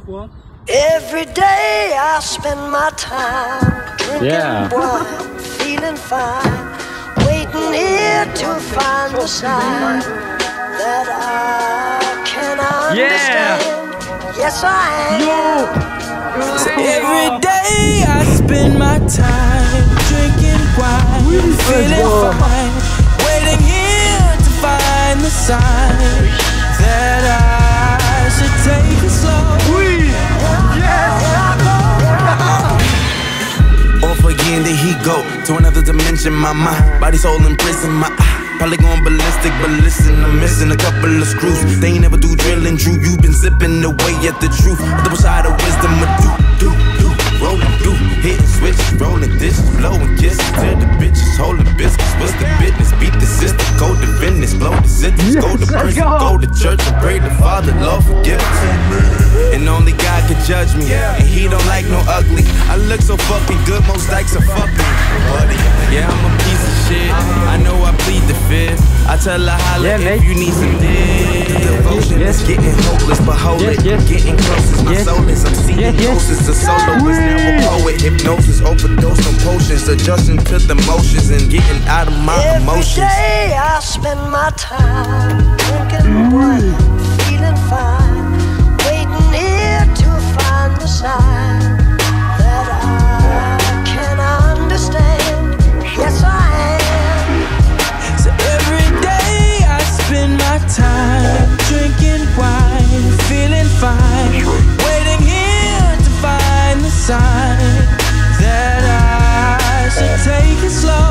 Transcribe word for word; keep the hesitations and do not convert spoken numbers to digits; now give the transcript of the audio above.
vor. Every day I spend my time drinking Yeah. wine, feeling fine, waiting here to find the sign that I can understand. Yes, I am. So every day I spend my time drinking wine, feeling fine, waiting here to find the sign that I should take it slow. Off again, there he go to another dimension. My mind, body, soul in prison. My eye, probably going ballistic, but listen, I'm missing a couple of screws. They ain't never do drilling, Drew. You been zipping away at the truth. Double side of wisdom, a do, do, do, rolling, do, hit and switch, rolling dishes, blowing kisses to the bitches, holding biscuits. What's the business? Beat the system, go to business, blow the sentence, Yes, go to let's prison, go. go to church and pray to Father, Lord forgive us. And only God can judge me, and He don't like no ugly. I look so fucking good, most likes are fucking buddy. Yeah, I'm a piece of shit. I know I plead the fifth. I tell her holla Yeah, if mate. you need some dick. Devotion Yes. is getting hopeless, but hold Yes, it. yes. Getting close as my Yes. soul is. I'm seeing Yes, yes. ghosts. A soloist, now a poet. Hypnosis, overdose on potions. Adjusting to the motions and getting out of my Every emotions. day I spend my time drinking wine, feeling fine, waiting here to find the sign that I can understand. Yes, I am. So every day I spend my time drinking wine, feeling fine, waiting here to find the sign that I should take it slow.